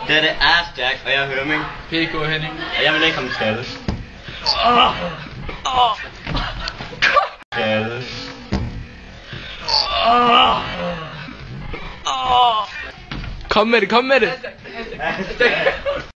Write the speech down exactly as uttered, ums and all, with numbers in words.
Det er det er stærkt, og jeg hører mig. P K Henning. Og jeg vil ikke komme til skade. Åh! Åh! Skade. Åh! Åh! Kom med det, kom med det!